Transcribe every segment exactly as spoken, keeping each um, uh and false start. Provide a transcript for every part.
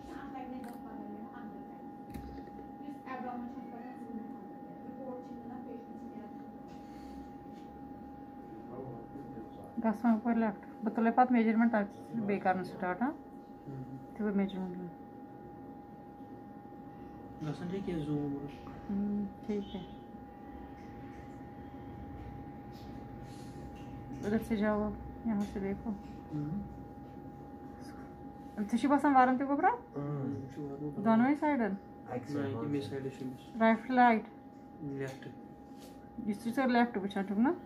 गसम पर लेफ्ट बतले पात मेजरमेंट बेकार स्टार्ट हां तो मेजरमेंट गसन ठीक है जूम हम्म ठीक है उधर से जाओ यहाँ से देखो तुझे बस हम वारंटी को बरा दोनों ही साइड है नहीं मिस साइड है राइट राइट लेफ्ट इस चीज़ का लेफ्ट बचा तुम ना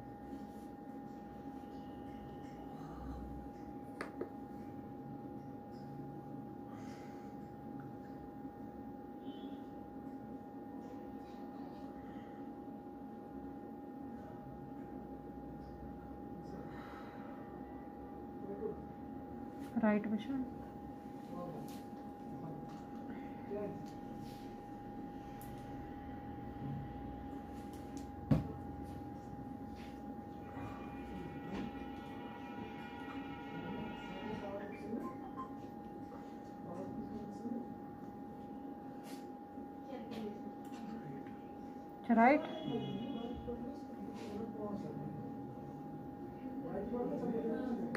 राइट बचा राइट